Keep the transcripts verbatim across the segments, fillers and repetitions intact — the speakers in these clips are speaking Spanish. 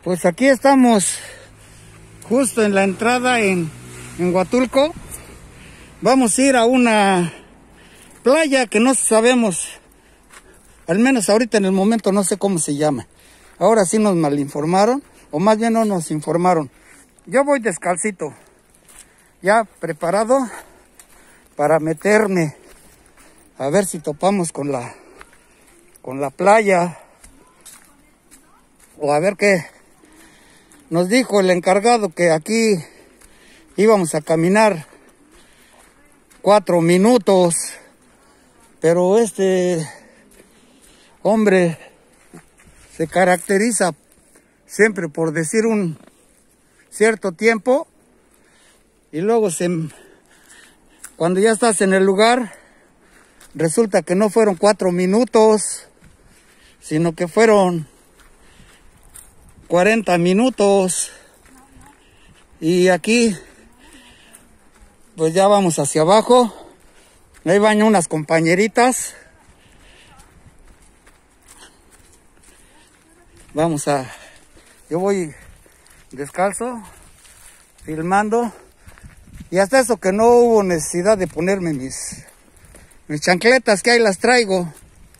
Pues aquí estamos justo en la entrada en, en Huatulco. Vamos a ir a una playa que no sabemos, al menos ahorita en el momento no sé cómo se llama. Ahora sí nos malinformaron, o más bien no nos informaron. Yo voy descalcito, ya preparado para meterme a ver si topamos con la, con la playa, o a ver qué. Nos dijo el encargado que aquí íbamos a caminar cuatro minutos, pero este hombre se caracteriza siempre por decir un cierto tiempo y luego se, cuando ya estás en el lugar resulta que no fueron cuatro minutos, sino que fueron cuarenta minutos. Y aquí pues ya vamos hacia abajo. Ahí van unas compañeritas. Vamos a... Yo voy descalzo, filmando. Y hasta eso que no hubo necesidad de ponerme mis, mis chancletas, que ahí las traigo.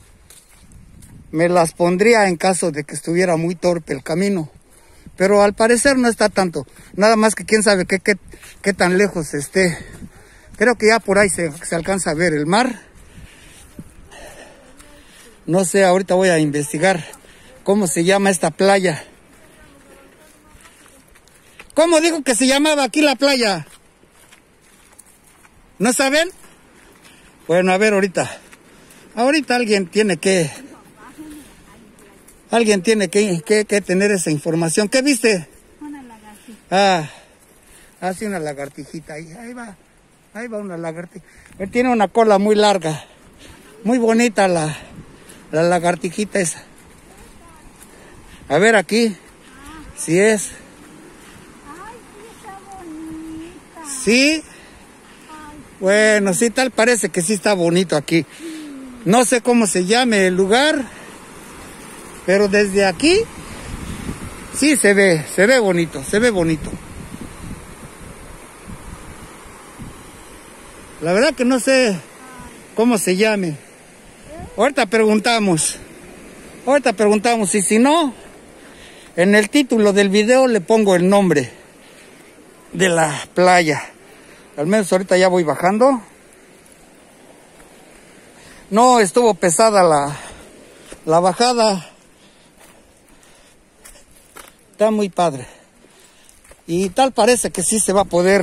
Me las pondría en caso de que estuviera muy torpe el camino. Pero al parecer no está tanto. Nada más que quién sabe qué, qué, qué tan lejos esté. Creo que ya por ahí se, se alcanza a ver el mar. No sé, ahorita voy a investigar cómo se llama esta playa. ¿Cómo dijo que se llamaba aquí la playa? ¿No saben? Bueno, a ver ahorita. Ahorita alguien tiene que... Alguien tiene que, que, que tener esa información. ¿Qué viste? Una lagartija. Ah, hace una lagartijita ahí. Ahí va, ahí va una lagartija. Tiene una cola muy larga. Muy bonita la, la lagartijita esa. A ver aquí. Si es. Ay, sí está bonita. ¿Sí? Ay, Bueno, sí, tal parece que sí está bonito aquí. No sé cómo se llame el lugar. Pero desde aquí, sí se ve, se ve bonito, se ve bonito. La verdad que no sé cómo se llame. Ahorita preguntamos, ahorita preguntamos y si no, en el título del video le pongo el nombre de la playa. Al menos ahorita ya voy bajando. No estuvo pesada la, la bajada. Está muy padre. Y tal parece que sí se va a poder.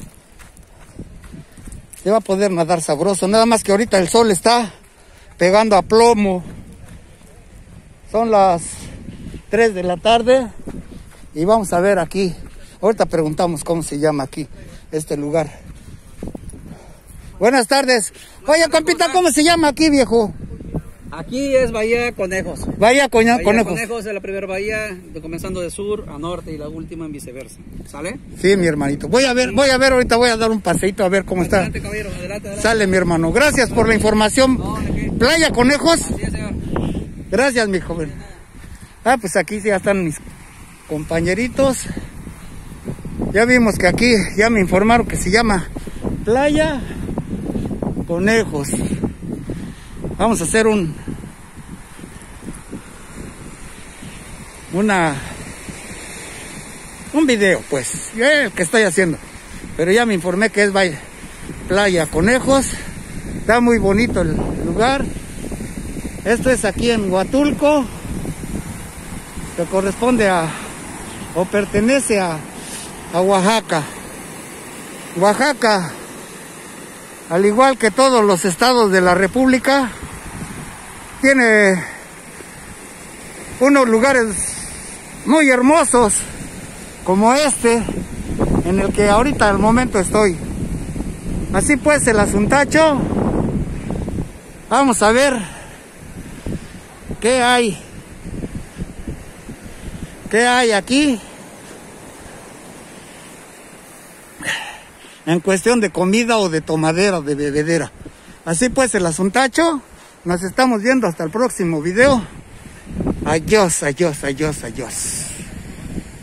Se va a poder nadar sabroso. Nada más que ahorita el sol está pegando a plomo. Son las tres de la tarde. Y vamos a ver aquí. Ahorita preguntamos cómo se llama aquí este lugar. Buenas tardes. Oye, compita, ¿cómo se llama aquí, viejo? Aquí es Bahía Conejos. Bahía, Coña, Bahía Conejos. Conejos es la primera bahía, de, comenzando de sur a norte y la última en viceversa. ¿Sale? Sí, mi hermanito. Voy a ver, voy a ver, ahorita voy a dar un paseíto a ver cómo está. Adelante, caballero, adelante, adelante. Sale, mi hermano. Gracias por la información. No, ¿de qué? Playa Conejos. Así es, señor. Gracias, mi joven. Ah, pues aquí ya están mis compañeritos. Ya vimos que aquí ya me informaron que se llama Playa Conejos. Vamos a hacer un una un video, pues, el que estoy haciendo. Pero ya me informé que es Bahía, Playa Conejos. Está muy bonito el lugar. Esto es aquí en Huatulco, que corresponde a o pertenece a, a Oaxaca. Oaxaca, al igual que todos los estados de la República, tiene unos lugares muy hermosos como este en el que ahorita al momento estoy. Así pues el asuntacho. Vamos a ver qué hay qué hay aquí en cuestión de comida o de tomadera, de bebedera. Así pues el asuntacho. Nos estamos viendo hasta el próximo video. Adiós, adiós, adiós, adiós.